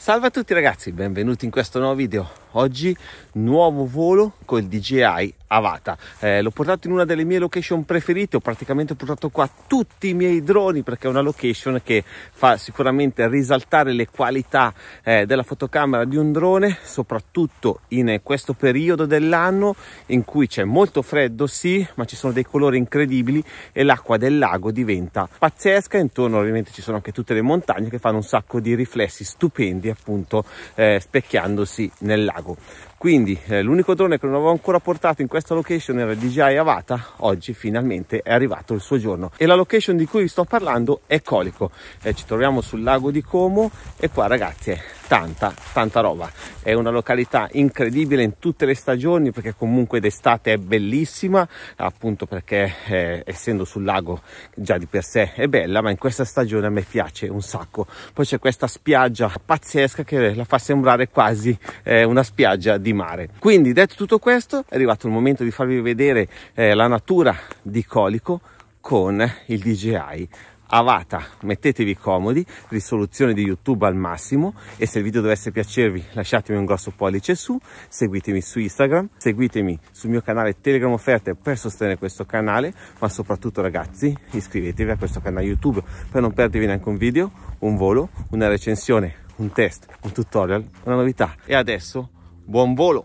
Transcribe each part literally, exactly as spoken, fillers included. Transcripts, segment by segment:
Salve a tutti ragazzi, benvenuti in questo nuovo video. Oggi nuovo volo col D J I Avata. Eh, l'ho portato in una delle mie location preferite, ho praticamente portato qua tutti i miei droni perché è una location che fa sicuramente risaltare le qualità eh, della fotocamera di un drone, soprattutto in questo periodo dell'anno in cui c'è molto freddo, sì, ma ci sono dei colori incredibili e l'acqua del lago diventa pazzesca. Intorno ovviamente ci sono anche tutte le montagne che fanno un sacco di riflessi stupendi, appunto eh, specchiandosi nel lago. Quindi eh, l'unico drone che non avevo ancora portato in questa location era il D J I Avata. Oggi finalmente è arrivato il suo giorno e la location di cui vi sto parlando è Colico. Eh, ci troviamo sul lago di Como e qua ragazzi è tanta tanta roba. È una località incredibile in tutte le stagioni perché comunque d'estate è bellissima, appunto perché eh, essendo sul lago già di per sé è bella, ma in questa stagione a me piace un sacco. Poi c'è questa spiaggia pazzesca che la fa sembrare quasi eh, una spiaggia di mare. Quindi detto tutto questo è arrivato il momento di farvi vedere eh, la natura di Colico con il D J I Avata. Mettetevi comodi, risoluzione di YouTube al massimo, e se il video dovesse piacervi lasciatemi un grosso pollice su, seguitemi su Instagram, seguitemi sul mio canale Telegram Offerte per sostenere questo canale, ma soprattutto ragazzi iscrivetevi a questo canale YouTube per non perdervi neanche un video, un volo, una recensione, un test, un tutorial, una novità. E adesso buon volo!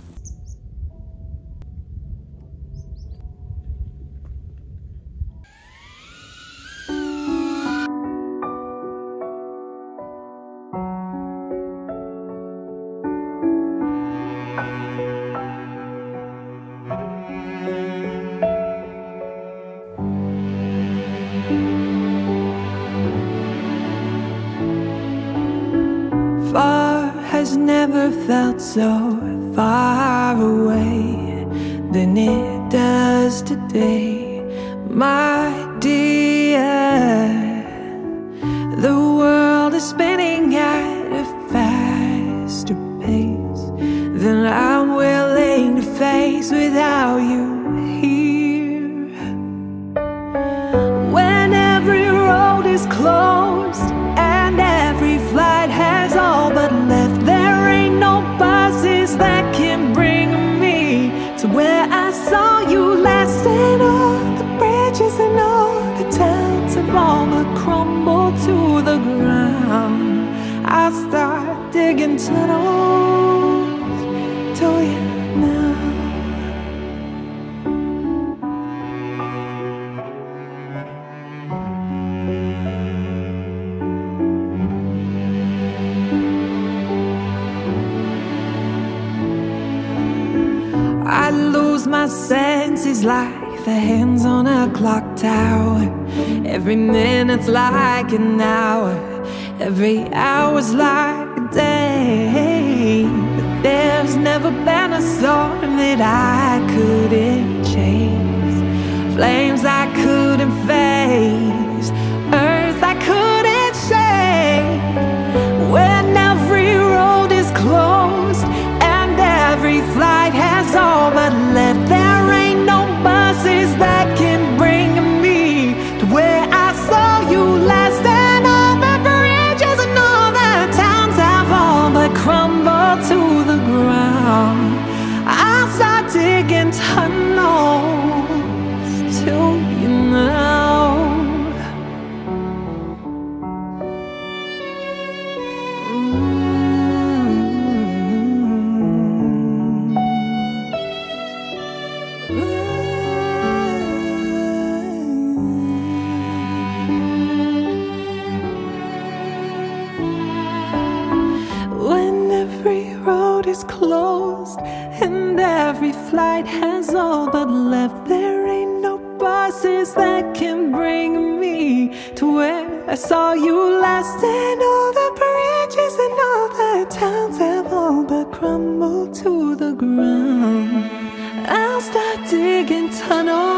Far has never felt so far away than it does today, my dear. The world is spinning at a faster pace than I'm willing to face without you here. When every road is closed and every flight has all but left, there ain't no buses that can bring me to where I saw you last. And all the bridges and all the towns have all but crumbled to the ground. I'll start digging tunnels to you now. I lose my senses like the hands on a clock tower. Every minute's like an hour, every hour's like a day. But there's never been a storm that I couldn't chase, flames I couldn't face, earth I couldn't shake. When every road is closed and every flight has all but left, there ain't no buses that can bring me to where I saw you last. And all the bridges and all the towns have all but crumbled to the ground. I'll start digging tunnels to you now. Is closed and every flight has all but left, there ain't no buses that can bring me to where I saw you last. And all the bridges and all the towns have all crumble to the ground. I'll start digging tunnels